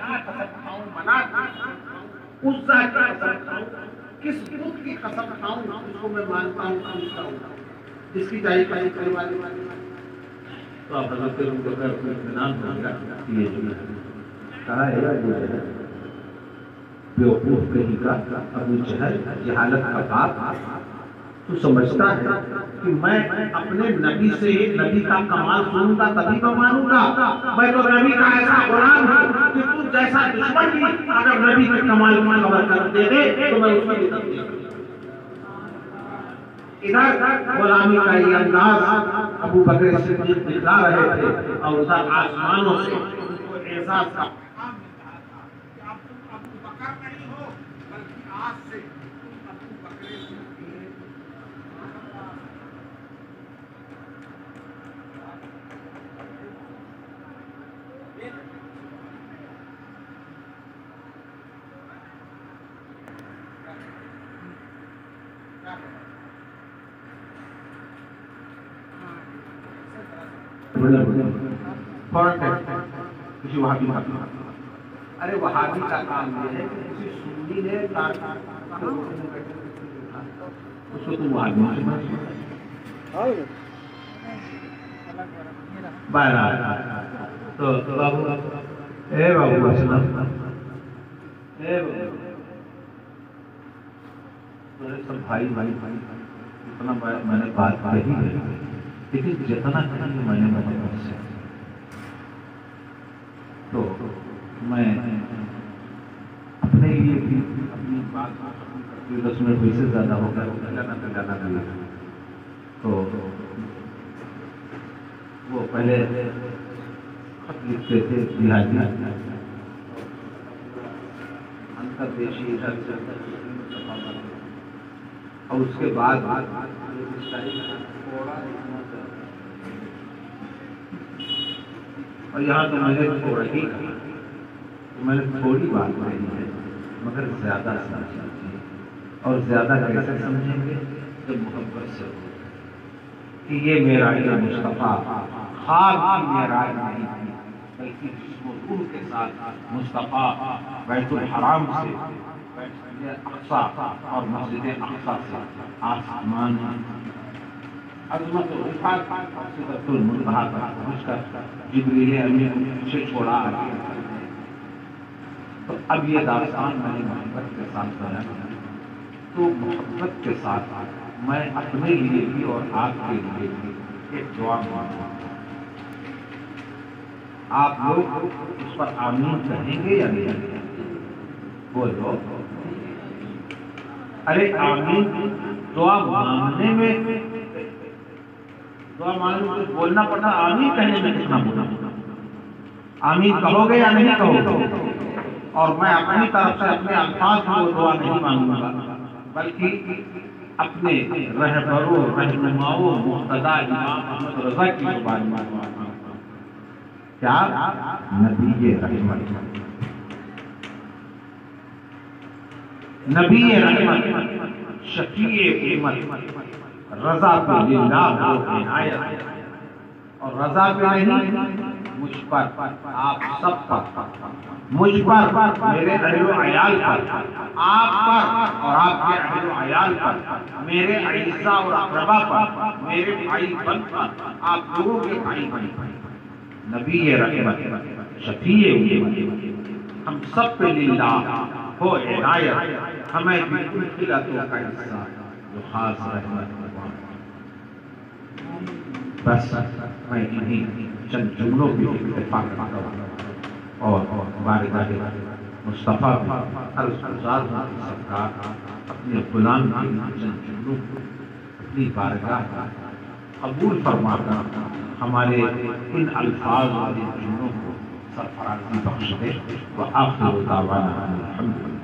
کی قسم کھاؤں، منات کی قسم کھاؤں، عزا کی قسم کھاؤں، کس بت کی قسم کھاؤں اس کو میں مانتا ہوں، پوچھتا ہوں جس کی چاہیے پائی کرنے والے. تو آپ حضرت ان کو اطمینان ہو گیا. یہ جو کہا ہے یہ بیوقوف کہیں کا ابو جہل جہالت کا باپ تو سمجھتا ہے کہ میں اپنے نبی سے نبی کا کمال سنوں گا تبھی تو مانوں گا. میں تو نبی کا ایسا غلام ہوں کہ تو جیسا دشمن بھی اگر نبی کے کمال کو خبر کر دے دے تو میں اس کی عزت نہیں کروں. ادھر غلامی کا یہ انداز ابو بکر صدیق دکھا رہے تھے اور ادھر آسمانوں سے ان کو اعزاز کا کسی وہابی ارے وہابی کا کام یہ ہے کہ کسی سنی نے اس کو تم وہابی تو بابو اے بابو سب بھائی بھائی بھائی اتنا میں نے بات کہی ہے لیکن جتنا کہیں میں نے بتا سے تو میں اپنے لیے بھی اپنی بات 10 منٹ کوئی سے زیادہ ہو گیا جانا دیا. تو وہ پہلے خط لکھتے تھے بہادی انتردیشی اور اس کے بعد اور یہاں تو میں نے تھوڑی بات کہی ہے مگر زیادہ سمجھیں اور زیادہ کیسے سمجھیں گے جب محبت سے ہو کہ یہ معراج مصطفیٰ خواب کی معراج نہیں تھی بلکہ جسم و روح کے ساتھ مصطفیٰ بیت الحرام سے مسجد اقصی اور مسجد اقصی سے آسمان عظمت و رفعت سدرۃ المنتہا پر پہنچ کر جبریل امین سے چھوڑا. تو اب یہ داستان میں نے محبت کے ساتھ بیان کی. تو محبت کے ساتھ میں اپنے لیے بھی اور آپ کے لیے بھی ایک دعا مانگتا ہوں. آپ لوگ اس پر آمین کہیں گے یا نہیں؟ بولو. ارے آمین دعا مانگنے میں دعا مانگنے میں بولنا پڑتا، آمین کہنے میں کتنا بولنا پڑتا؟ آمین کہو گے یا نہیں کہو گے؟ اور میں اپنی طرف سے اپنے الفاظ میں وہ دعا نہیں مانگوں گا بلکہ اپنے رہبروں رہنماؤں مقتدی امام احمد رضا کی زبان مانگوں گا. کیا؟ نبی رحمت، نبی رحمت، شفیع امت، رضا پہ للہ ہو عنایت، اور رضا پہ نہیں مجھ پر، آپ سب پر، مجھ پر، میرے اہل و عیال پر، آپ پر اور آپ کے اہل و عیال پر، میرے اعزاء اور اقربا پر، میرے بھائی بن پر، آپ لوگوں کے بھائی بن پر. نبی رحمت، شفیع امت، ہم سب پہ للہ ہو عنایت، ہمیں بھی ان خلعتوں کا حصہ جو خاص رحمت. بس میں انہیں چند جملوں کی اتفاق کرتا ہوں اور بارگاہ مصطفیٰ الفضال سرکار اپنے غلام کی چند جملوں کو اپنی بارگاہ قبول فرما کر ہمارے ان الفاظ اور ان جملوں کو سرفرازی بخش دے. وآخر دعوانا الحمدللہ.